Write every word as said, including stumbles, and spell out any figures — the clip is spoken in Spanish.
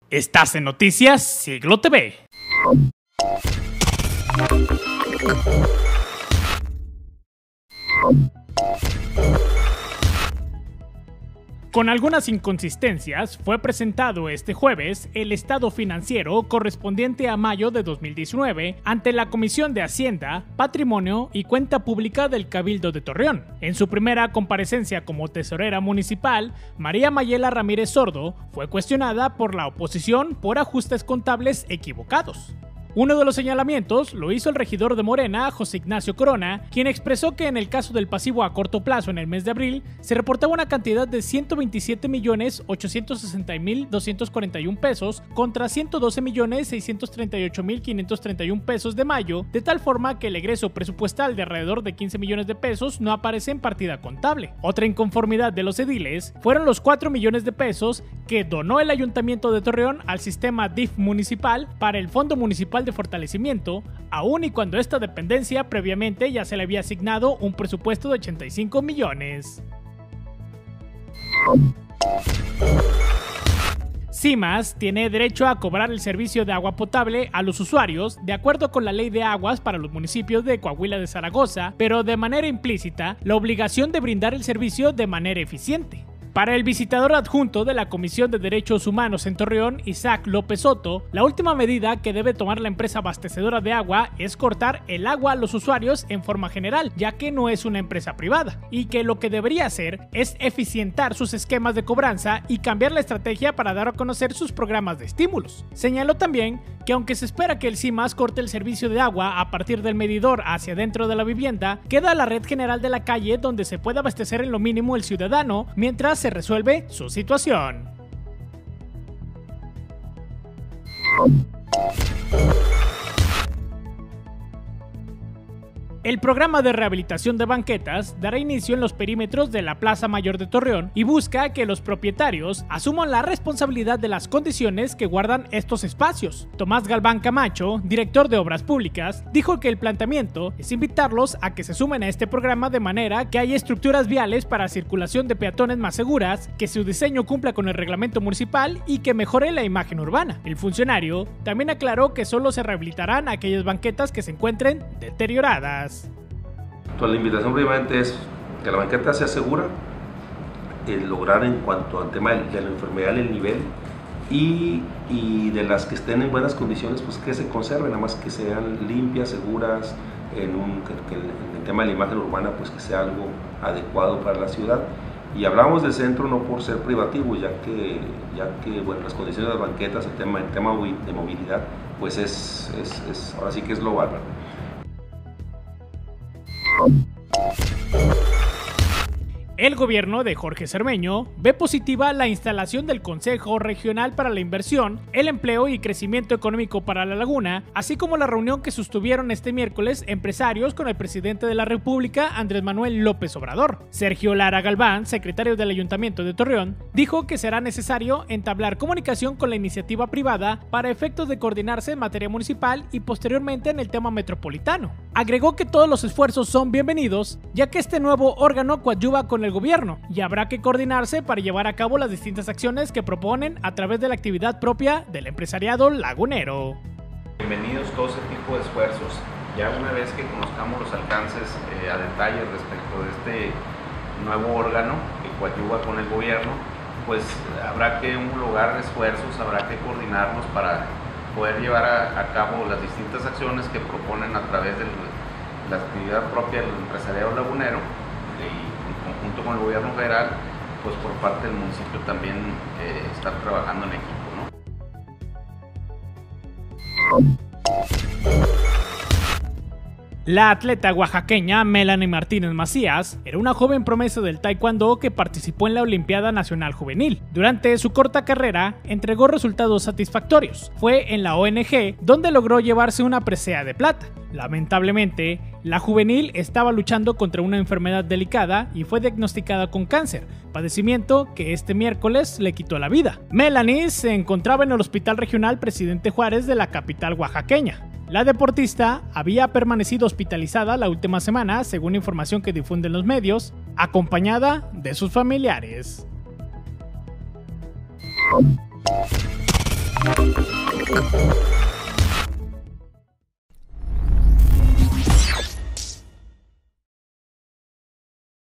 Estás en Noticias Siglo T V. Con algunas inconsistencias, fue presentado este jueves el estado financiero correspondiente a mayo de dos mil diecinueve ante la Comisión de Hacienda, Patrimonio y Cuenta Pública del Cabildo de Torreón. En su primera comparecencia como tesorera municipal, María Mayela Ramírez Sordo fue cuestionada por la oposición por ajustes contables equivocados. Uno de los señalamientos lo hizo el regidor de Morena, José Ignacio Corona, quien expresó que en el caso del pasivo a corto plazo en el mes de abril, se reportaba una cantidad de ciento veintisiete millones ochocientos sesenta mil doscientos cuarenta y uno pesos contra ciento doce millones seiscientos treinta y ocho mil quinientos treinta y uno pesos de mayo, de tal forma que el egreso presupuestal de alrededor de quince millones de pesos no aparece en partida contable. Otra inconformidad de los ediles fueron los cuatro millones de pesos que donó el Ayuntamiento de Torreón al sistema D I F municipal para el Fondo Municipal de Fortalecimiento, aun y cuando esta dependencia previamente ya se le había asignado un presupuesto de ochenta y cinco millones. CIMAS tiene derecho a cobrar el servicio de agua potable a los usuarios de acuerdo con la Ley de Aguas para los municipios de Coahuila de Zaragoza, pero de manera implícita la obligación de brindar el servicio de manera eficiente. Para el visitador adjunto de la Comisión de Derechos Humanos en Torreón, Isaac López Soto, la última medida que debe tomar la empresa abastecedora de agua es cortar el agua a los usuarios en forma general, ya que no es una empresa privada, y que lo que debería hacer es eficientar sus esquemas de cobranza y cambiar la estrategia para dar a conocer sus programas de estímulos. Señaló también que aunque se espera que el CIMAS corte el servicio de agua a partir del medidor hacia dentro de la vivienda, queda la red general de la calle donde se puede abastecer en lo mínimo el ciudadano mientras se resuelve su situación. El programa de rehabilitación de banquetas dará inicio en los perímetros de la Plaza Mayor de Torreón y busca que los propietarios asuman la responsabilidad de las condiciones que guardan estos espacios. Tomás Galván Camacho, director de Obras Públicas, dijo que el planteamiento es invitarlos a que se sumen a este programa de manera que haya estructuras viales para circulación de peatones más seguras, que su diseño cumpla con el reglamento municipal y que mejore la imagen urbana. El funcionario también aclaró que solo se rehabilitarán aquellas banquetas que se encuentren deterioradas. Entonces, la invitación previamente es que la banqueta sea segura, el lograr en cuanto al tema de la enfermedad el nivel y, y de las que estén en buenas condiciones, pues que se conserven, nada más que sean limpias, seguras, en, un, que, que en el tema de la imagen urbana, pues que sea algo adecuado para la ciudad. Y hablamos del centro no por ser privativo, ya que, ya que bueno, las condiciones de las banquetas, el tema, el tema de movilidad, pues es, es, es ahora sí que es global, ¿verdad? El gobierno de Jorge Cermeño ve positiva la instalación del Consejo Regional para la Inversión, el Empleo y Crecimiento Económico para la Laguna, así como la reunión que sostuvieron este miércoles empresarios con el presidente de la República, Andrés Manuel López Obrador. Sergio Lara Galván, secretario del Ayuntamiento de Torreón, dijo que será necesario entablar comunicación con la iniciativa privada para efectos de coordinarse en materia municipal y posteriormente en el tema metropolitano. Agregó que todos los esfuerzos son bienvenidos, ya que este nuevo órgano coadyuva con el gobierno y habrá que coordinarse para llevar a cabo las distintas acciones que proponen a través de la actividad propia del empresariado lagunero. Bienvenidos todo ese tipo de esfuerzos. Ya una vez que conozcamos los alcances eh, a detalle respecto de este nuevo órgano que coadyuva con el gobierno, pues habrá que homologar esfuerzos, habrá que coordinarnos para poder llevar a, a cabo las distintas acciones que proponen a través de la actividad propia del empresariado lagunero y junto con el gobierno federal, pues por parte del municipio también eh, estar trabajando en equipo, ¿no? La atleta oaxaqueña Melanie Martínez Macías era una joven promesa del taekwondo que participó en la Olimpiada Nacional Juvenil. Durante su corta carrera, entregó resultados satisfactorios. Fue en la O N G donde logró llevarse una presea de plata. Lamentablemente, la juvenil estaba luchando contra una enfermedad delicada y fue diagnosticada con cáncer, padecimiento que este miércoles le quitó la vida. Melanie se encontraba en el Hospital Regional Presidente Juárez de la capital oaxaqueña. La deportista había permanecido hospitalizada la última semana, según información que difunden los medios, acompañada de sus familiares. México.